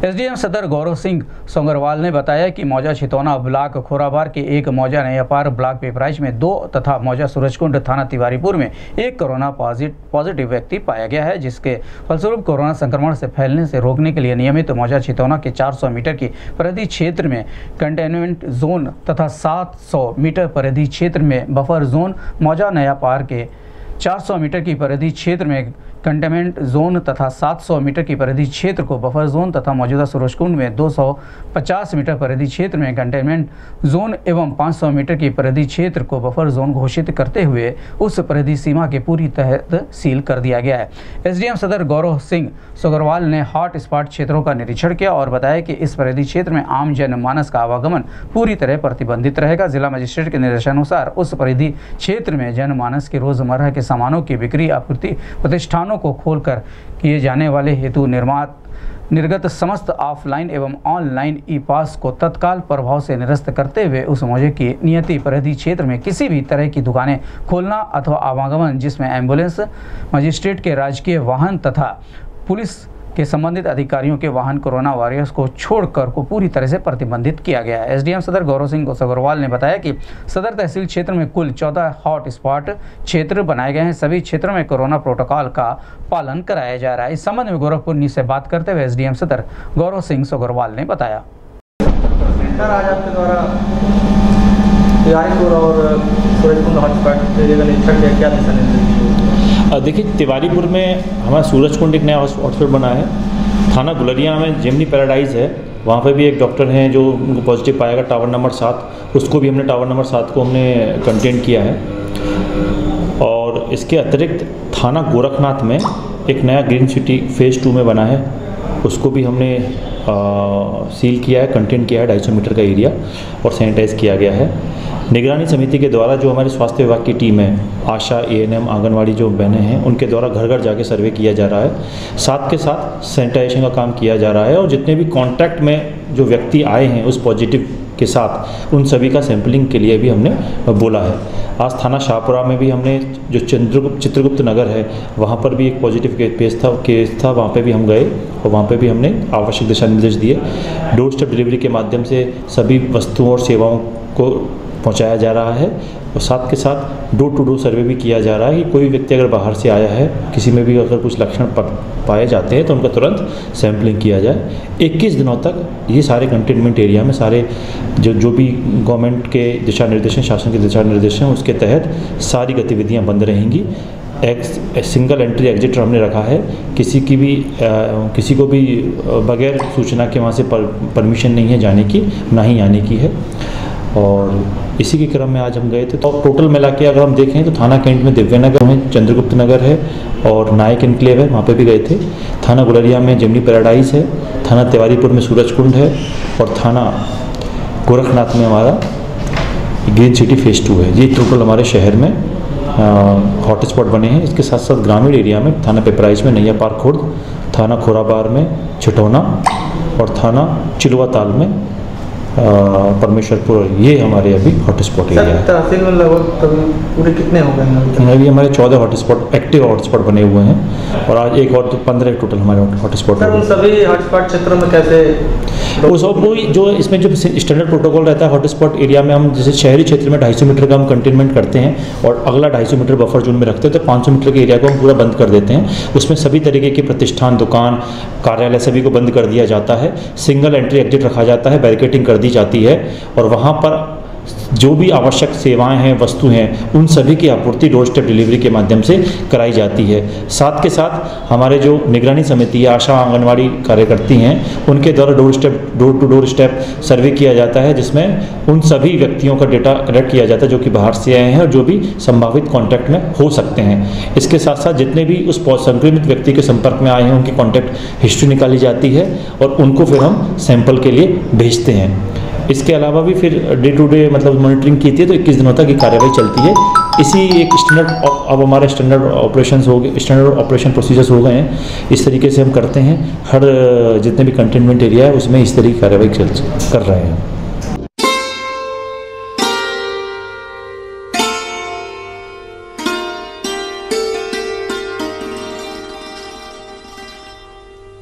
SDM सदर गौरव सिंह सोंगरवाल ने बताया कि मौजा छितौना ब्लॉक खोराबार के एक, मौजा नयापार ब्लॉक पिपराइच में 2 तथा मौजा सूरजकुंड थाना तिवारीपुर में 1 कोरोना पॉजिटिव व्यक्ति पाया गया है, जिसके फलस्वरूप कोरोना संक्रमण से फैलने से रोकने के लिए नियमित मौजा छितौना के 400 मीटर की परिधि क्षेत्र में कंटेनमेंट जोन तथा 700 मीटर परिधि क्षेत्र में बफर जोन, मौजा नयापार के 400 मीटर की परिधि क्षेत्र में कंटेनमेंट जोन तथा 700 मीटर की परिधि क्षेत्र को बफर जोन तथा मौजूदा सूरजकुंड में 250 मीटर परिधि क्षेत्र में कंटेनमेंट जोन एवं 500 मीटर की परिधि क्षेत्र को बफर जोन घोषित करते हुए उस परिधि सीमा के पूरी तरह सील कर दिया गया है। एसडीएम सदर गौरव सिंह सोगरवाल ने हॉट स्पॉट क्षेत्रों का निरीक्षण किया और बताया कि इस परिधि क्षेत्र में आम जनमानस का आवागमन पूरी तरह प्रतिबंधित रहेगा। जिला मजिस्ट्रेट के निर्देशानुसार उस परिधि क्षेत्र में जनमानस के रोजमर्रा के सामानों की बिक्री आपूर्ति प्रतिष्ठानों को खोलकर किए जाने वाले हेतु निर्गत समस्त ऑफलाइन एवं ऑनलाइन ई पास को तत्काल प्रभाव से निरस्त करते हुए उस मौजे की नियति परिधि क्षेत्र में किसी भी तरह की दुकानें खोलना अथवा आवागमन जिसमें एम्बुलेंस, मजिस्ट्रेट के राजकीय वाहन तथा पुलिस के संबंधित अधिकारियों के वाहन कोरोना वॉरियर्स को छोड़कर को पूरी तरह से प्रतिबंधित किया गया है। एसडीएम सदर गौरव सिंह सोगरवाल ने बताया कि सदर तहसील क्षेत्र में कुल 14 हॉट स्पॉट क्षेत्र बनाए गए हैं। सभी क्षेत्रों में कोरोना प्रोटोकॉल का पालन कराया जा रहा है। इस संबंध में गोरखपुर न्यूज से बात करते हुए एसडीएम सदर गौरव सिंह सोगरवाल ने बताया। सर, आज आपके द्वारा तिवारीपुर और सूरजकुंड हॉटस्पॉट एरिया का निरीक्षण किया, क्या दिशा निर्देश? देखिए, तिवारीपुर में हमारा सूरजकुंड एक नया हॉटस्पॉट बना है। थाना गुलरिया में जेमिनी पैराडाइज है, वहाँ पे भी एक डॉक्टर हैं जो उनको पॉजिटिव पाएगा, टावर नंबर 7, उसको भी हमने टावर नंबर 7 को हमने कंटेन किया है। और इसके अतिरिक्त थाना गोरखनाथ में एक नया ग्रीन सिटी फेज़ 2 में बना है, उसको भी हमने सील किया है, कंटेन किया है, 250 मीटर का एरिया और सैनिटाइज़ किया गया है। निगरानी समिति के द्वारा जो हमारे स्वास्थ्य विभाग की टीम है, आशा, एएनएम, आंगनवाड़ी जो बहनें हैं, उनके द्वारा घर घर जाके सर्वे किया जा रहा है। साथ के साथ सैनिटाइजेशन का काम किया जा रहा है और जितने भी कॉन्टैक्ट में जो व्यक्ति आए हैं उस पॉजिटिव के साथ उन सभी का सैंपलिंग के लिए भी हमने बोला है। आज थाना शाहपुरा में भी हमने जो चित्रगुप्त नगर है वहाँ पर भी एक पॉजिटिव केस था, वहाँ पे भी हम गए और वहाँ पे भी हमने आवश्यक दिशा निर्देश दिए। डोर स्टेप डिलीवरी के माध्यम से सभी वस्तुओं और सेवाओं को पहुंचाया जा रहा है और साथ के साथ डोर टू डोर सर्वे भी किया जा रहा है कि कोई व्यक्ति अगर बाहर से आया है, किसी में भी अगर कुछ लक्षण पाए जाते हैं तो उनका तुरंत सैंपलिंग किया जाए। 21 दिनों तक ये सारे कंटेनमेंट एरिया में सारे जो भी गवर्नमेंट के दिशा निर्देश हैं, शासन के दिशा निर्देश हैं, उसके तहत सारी गतिविधियाँ बंद रहेंगी। सिंगल एंट्री एग्जिट हमने रखा है, किसी को भी बगैर सूचना के वहाँ से परमिशन नहीं है जाने की, ना ही आने की है। और इसी के क्रम में आज हम गए थे तो टोटल मिला के अगर हम देखें तो थाना कैंट में दिव्यनगर में चंद्रगुप्त नगर है और नायक इनक्लेव है, वहाँ पे भी गए थे। थाना गुलरिया में जेमिनी पैराडाइज है, थाना तिवारीपुर में सूरजकुंड है और थाना गोरखनाथ में हमारा ग्रीन सिटी फेज़ 2 है। ये टोटल हमारे शहर में हॉटस्पॉट बने हैं। इसके साथ साथ ग्रामीण एरिया में थाना पिपराइच में नैयापार खुर्द, थाना खोराबार में छितौना और थाना चिलवा ताल में परमेश्वरपुर, ये हमारे अभी हॉटस्पॉट एरिया है। तहसील में लगभग पूरे कितने हो गए? अभी हमारे 14 हॉटस्पॉट एक्टिव हॉटस्पॉट बने हुए हैं और आज एक और 15 टोटल हमारे हॉटस्पॉट। सर, उन सभी हॉटस्पॉट क्षेत्रों में कैसे वो सब जो इसमें जो स्टैंडर्ड प्रोटोकॉल रहता है हॉटस्पॉट एरिया में, हम जैसे शहरी क्षेत्र में 250 मीटर का हम कंटेनमेंट करते हैं और अगला 250 मीटर बफर जोन में रखते हैं तो 500 मीटर के एरिया को हम पूरा बंद कर देते हैं। उसमें सभी तरीके के प्रतिष्ठान, दुकान, कार्यालय सभी को बंद कर दिया जाता है। सिंगल एंट्री एग्जिट रखा जाता है, बैरिकेटिंग कर दी जाती है और वहाँ पर जो भी आवश्यक सेवाएं हैं, वस्तु हैं, उन सभी की आपूर्ति डोर स्टेप डिलीवरी के माध्यम से कराई जाती है। साथ के साथ हमारे जो निगरानी समिति है, आशा, आंगनवाड़ी कार्यकर्ती हैं, उनके द्वारा door to door step survey किया जाता है जिसमें उन सभी व्यक्तियों का डेटा कलेक्ट किया जाता है जो कि बाहर से आए हैं और जो भी संभावित कॉन्टैक्ट में हो सकते हैं। इसके साथ साथ जितने भी उस संक्रमित व्यक्ति के संपर्क में आए हैं उनकी कॉन्टैक्ट हिस्ट्री निकाली जाती है और उनको फिर हम सैंपल के लिए भेजते हैं। इसके अलावा भी फिर डे टू डे मतलब मॉनिटरिंग की थी तो 21 दिनों तक ये कार्रवाई चलती है। इसी एक स्टैंडर्ड अब हमारे स्टैंडर्ड ऑपरेशंस हो गए, स्टैंडर्ड ऑपरेशन प्रोसीजर्स हो गए हैं। इस तरीके से हम करते हैं, हर जितने भी कंटेनमेंट एरिया है उसमें इस तरह की कार्रवाई कर रहे हैं।